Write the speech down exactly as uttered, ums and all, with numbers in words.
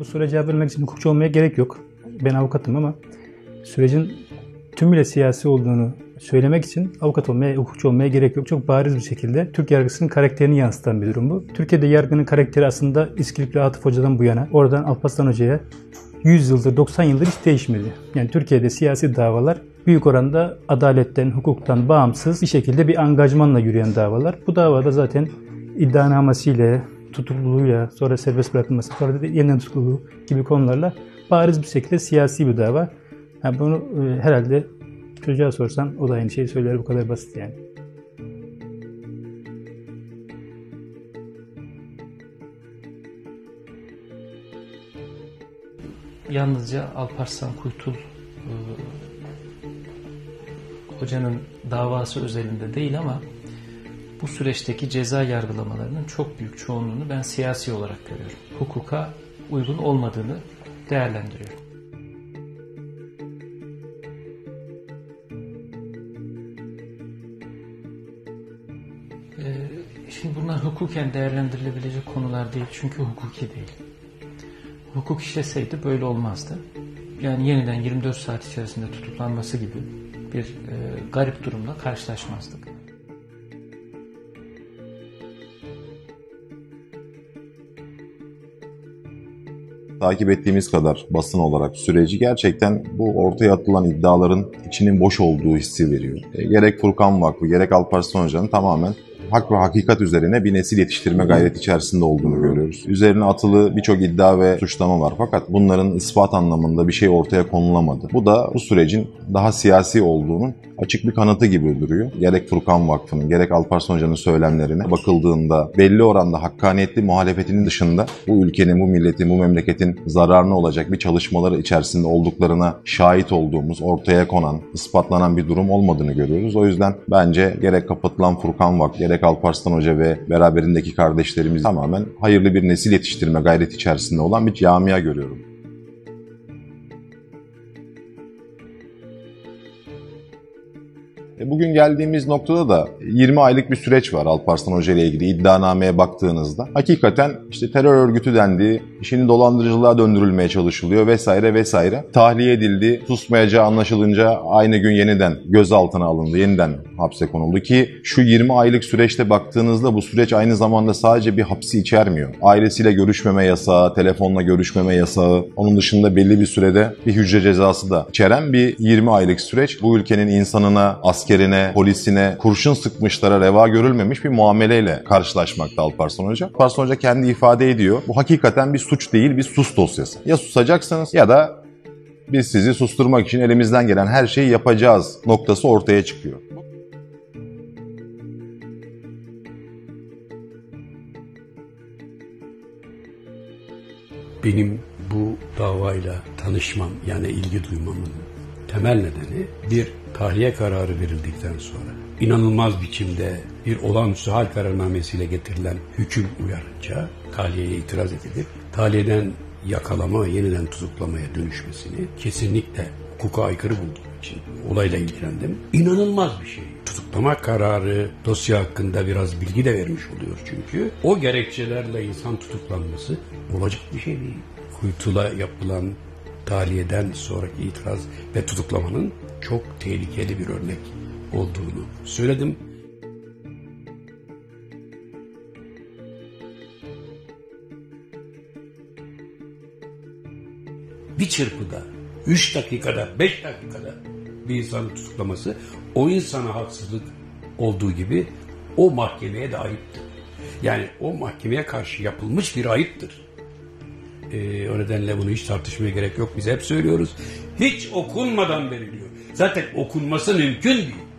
Bu soruya cevap vermek için hukukçu olmaya gerek yok. Ben avukatım ama sürecin tümüyle siyasi olduğunu söylemek için avukat olmaya, hukukçu olmaya gerek yok. Çok bariz bir şekilde Türk yargısının karakterini yansıtan bir durum bu. Türkiye'de yargının karakteri aslında İskilipli Atıf Hoca'dan bu yana, oradan Alparslan Hoca'ya yüz yıldır, doksan yıldır hiç değişmedi. Yani Türkiye'de siyasi davalar büyük oranda adaletten, hukuktan bağımsız bir şekilde bir angajmanla yürüyen davalar. Bu davada zaten iddianamesiyle, tutukluluğuyla, sonra serbest bırakılması, sonra da yeniden tutukluluğu gibi konularla bariz bir şekilde siyasi bir dava. Yani bunu e, herhalde çocuğa sorsan o da aynı şeyi söyler, bu kadar basit yani. Yalnızca Alparslan Kuytul e, hocanın davası özelinde değil ama bu süreçteki ceza yargılamalarının çok büyük çoğunluğunu ben siyasi olarak görüyorum. Hukuka uygun olmadığını değerlendiriyorum. Şimdi bunlar hukuken değerlendirilebilecek konular değil çünkü hukuki değil. Hukuk işleseydi böyle olmazdı. Yani yeniden yirmi dört saat içerisinde tutuklanması gibi bir e, garip durumla karşılaşmazdık. Takip ettiğimiz kadar basın olarak süreci gerçekten bu ortaya atılan iddiaların içinin boş olduğu hissi veriyor. E, gerek Furkan Vakfı, gerek Alparslan Hoca'nın tamamen hak ve hakikat üzerine bir nesil yetiştirme gayreti içerisinde olduğunu görüyoruz. Üzerine atılı birçok iddia ve suçlama var fakat bunların ispat anlamında bir şey ortaya konulamadı. Bu da bu sürecin daha siyasi olduğunun açık bir kanıtı gibi duruyor. Gerek Furkan Vakfı'nın, gerek Alparslan Hoca'nın söylemlerine bakıldığında belli oranda hakkaniyetli muhalefetinin dışında bu ülkenin, bu milletin, bu memleketin zararına olacak bir çalışmaları içerisinde olduklarına şahit olduğumuz, ortaya konan, ispatlanan bir durum olmadığını görüyoruz. O yüzden bence gerek kapatılan Furkan Vakfı, gerek Alparslan Hoca ve beraberindeki kardeşlerimiz tamamen hayırlı bir nesil yetiştirme gayreti içerisinde olan bir camia görüyorum. Bugün geldiğimiz noktada da yirmi aylık bir süreç var Alparslan Hoca ile ilgili iddianameye baktığınızda. Hakikaten işte terör örgütü dendiği, işini dolandırıcılığa döndürülmeye çalışılıyor vesaire vesaire. Tahliye edildi, susmayacağı anlaşılınca aynı gün yeniden gözaltına alındı, yeniden hapse konuldu ki şu yirmi aylık süreçte baktığınızda bu süreç aynı zamanda sadece bir hapsi içermiyor. Ailesiyle görüşmeme yasağı, telefonla görüşmeme yasağı, onun dışında belli bir sürede bir hücre cezası da içeren bir yirmi aylık süreç. Bu ülkenin insanına, askerine, polisine, kurşun sıkmışlara reva görülmemiş bir muameleyle karşılaşmakta Alparslan Hoca. Alparslan Hoca kendi ifade ediyor. Bu hakikaten bir suç değil, bir sus dosyası. Ya susacaksınız ya da biz sizi susturmak için elimizden gelen her şeyi yapacağız noktası ortaya çıkıyor. Benim bu davayla tanışmam, yani ilgi duymamın temel nedeni bir tahliye kararı verildikten sonra inanılmaz biçimde bir olağanüstü hal kararnamesiyle getirilen hüküm uyarınca tahliyeye itiraz edilip tahliyeden yakalama, yeniden tutuklamaya dönüşmesini kesinlikle hukuka aykırı bulduğum için olayla ilgilendim. İnanılmaz bir şey. Tutuklama kararı dosya hakkında biraz bilgi de vermiş oluyor çünkü. O gerekçelerle insan tutuklanması olacak bir şey değil. Kuytul'a yapılan tahliyeden sonraki itiraz ve tutuklamanın çok tehlikeli bir örnek olduğunu söyledim. Bir çırpıda, üç dakikada, beş dakikada bir insanın tutuklaması o insana haksızlık olduğu gibi o mahkemeye de ayıptır. Yani o mahkemeye karşı yapılmış bir ayıptır. Ee, o nedenle bunu hiç tartışmaya gerek yok. Biz hep söylüyoruz. Hiç okunmadan veriliyor. Zaten okunması mümkün değil.